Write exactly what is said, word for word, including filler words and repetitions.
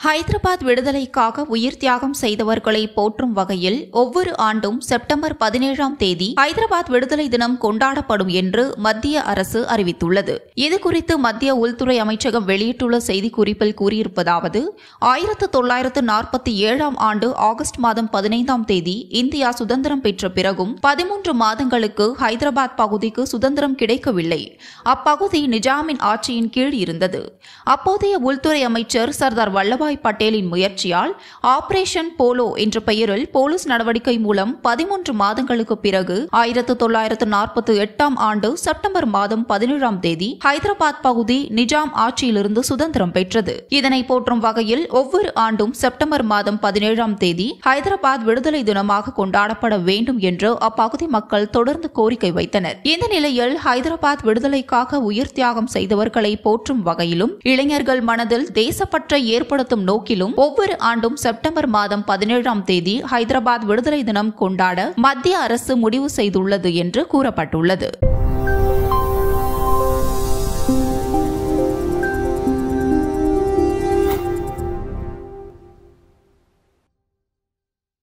ஹைதராபாத் விடுதலைக்காக உயிர் தியாகம் செய்தவர்களை போற்றும் வகையில் ஒவ்வொரு ஆண்டும் செப்டம்பர் பதினேழாம் தேதி ஹைதராபாத் விடுதலை தினம் கொண்டாடப்படும் என்று மத்திய அரசு அறிவித்துள்ளது. இதுகுறித்து மத்திய உள்துறை அமைச்சகம் வெளியிட்டுள்ள செய்திக்குறிப்பில் கூறியிருப்பதாவது, ஆயிரத்து தொள்ளாயிரத்து நாற்பத்தி ஏழாம் ஆண்டு ஆகஸ்ட் மாதம் பதினைந்தாம் தேதி இந்தியா சுதந்திரம் பெற்ற பிறகும் பதிமூன்று மாதங்களுக்கு ஹைதராபாத் பகுதிக்கு சுதந்திரம் கிடைக்கவில்லை. அப்பகுதி நிஜாமின் ஆட்சியின் கீழ் இருந்தது. அப்போதைய உள்துறை அமைச்சர் சர்தார் வல்லபாய் பட்டேலின் முயற்சியால் ஆபரேஷன் போலோ என்ற பெயரில் போலீஸ் நடவடிக்கை மூலம் பதிமூன்று மாதங்களுக்கு பிறகு ஆயிரத்து தொள்ளாயிரத்து நாற்பத்தி எட்டாம் ஆண்டு செப்டம்பர் மாதம் பதினேழாம் தேதி ஹைதராபாத் பகுதி நிஜாம் ஆட்சியிலிருந்து சுதந்திரம் பெற்றது. இதனை போற்றும் வகையில் ஒவ்வொரு ஆண்டும் செப்டம்பர் மாதம் பதினேழாம் தேதி ஹைதராபாத் விடுதலை தினமாக கொண்டாடப்பட வேண்டும் என்று அப்பகுதி மக்கள் தொடர்ந்து கோரிக்கை வைத்தனர். இந்த நிலையில் ஹைதராபாத் விடுதலைக்காக உயிர் தியாகம் செய்தவர்களை போற்றும் வகையிலும் இளைஞர்கள் மனதில் தேசப்பற்றை ஏற்படுத்தும் நோக்கிலும் ஒவ்வொரு ஆண்டும் செப்டம்பர் மாதம் பதினேழாம் தேதி ஹைதராபாத் விடுதலை தினம் கொண்டாட மத்திய அரசு முடிவு செய்துள்ளது என்று கூறப்பட்டுள்ளது.